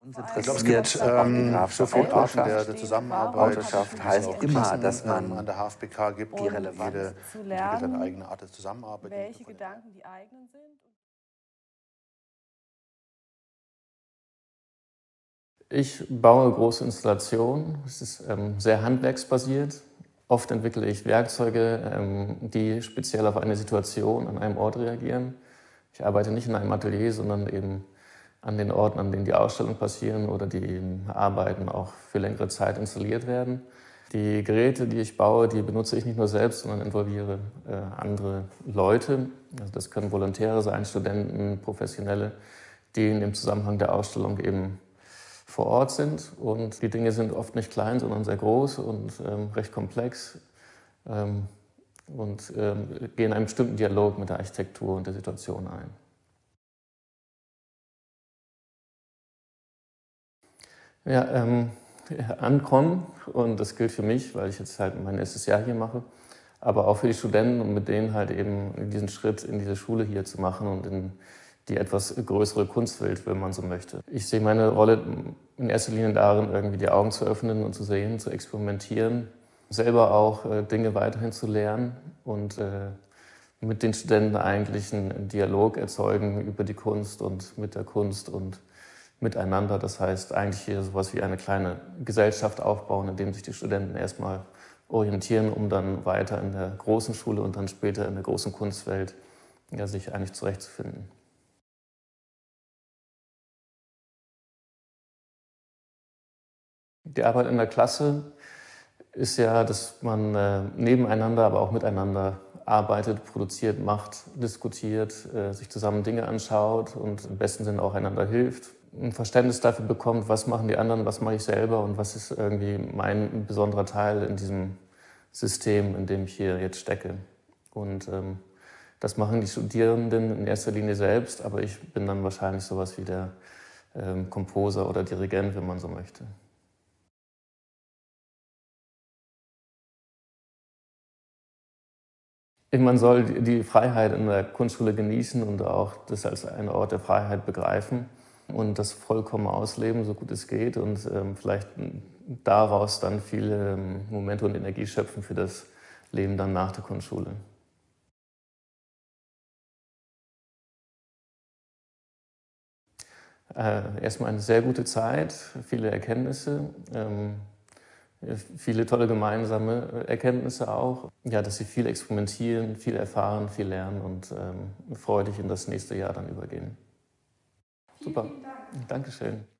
Uns Ich glaube, es gibt interessiert auch die so Grafschaft viele Arten der Autorschaft. Zusammenarbeit, Autorschaft die es heißt auch immer, Klassen dass an man der HFBK gibt die und Relevanz jede entwickelt eine eigene Art der Zusammenarbeit. welche Gedanken die eigenen sind. Ich baue große Installationen. Es ist sehr handwerksbasiert. Oft entwickle ich Werkzeuge, die speziell auf eine Situation an einem Ort reagieren. Ich arbeite nicht in einem Atelier, sondern eben an den Orten, an denen die Ausstellungen passieren oder die Arbeiten auch für längere Zeit installiert werden. Die Geräte, die ich baue, die benutze ich nicht nur selbst, sondern involviere andere Leute. Also das können Volontäre sein, Studenten, Professionelle, die in dem Zusammenhang der Ausstellung eben vor Ort sind. Und die Dinge sind oft nicht klein, sondern sehr groß und recht komplex und gehen in einen bestimmten Dialog mit der Architektur und der Situation ein. Ja, ankommen, und das gilt für mich, weil ich jetzt halt mein erstes Jahr hier mache, aber auch für die Studenten und mit denen halt eben diesen Schritt in diese Schule hier zu machen und in die etwas größere Kunstwelt, wenn man so möchte. Ich sehe meine Rolle in erster Linie darin, irgendwie die Augen zu öffnen und zu sehen, zu experimentieren, selber auch Dinge weiterhin zu lernen und mit den Studenten eigentlich einen Dialog erzeugen über die Kunst und mit der Kunst und miteinander. Das heißt, eigentlich hier sowas wie eine kleine Gesellschaft aufbauen, in dem sich die Studenten erstmal orientieren, um dann weiter in der großen Schule und dann später in der großen Kunstwelt ja, sich eigentlich zurechtzufinden. Die Arbeit in der Klasse ist ja, dass man nebeneinander, aber auch miteinander arbeitet, produziert, macht, diskutiert, sich zusammen Dinge anschaut und im besten Sinne auch einander hilft. Ein Verständnis dafür bekommt, was machen die anderen, was mache ich selber und was ist irgendwie mein besonderer Teil in diesem System, in dem ich hier jetzt stecke. Und das machen die Studierenden in erster Linie selbst, aber ich bin dann wahrscheinlich sowas wie der Komposer oder Dirigent, wenn man so möchte. Man soll die Freiheit in der Kunstschule genießen und auch das als einen Ort der Freiheit begreifen und das vollkommen ausleben, so gut es geht und vielleicht daraus dann viele Momente und Energie schöpfen für das Leben dann nach der Kunstschule. Erstmal eine sehr gute Zeit, viele Erkenntnisse, viele tolle gemeinsame Erkenntnisse auch. Ja, dass sie viel experimentieren, viel erfahren, viel lernen und freudig in das nächste Jahr dann übergehen. Super, Dankeschön.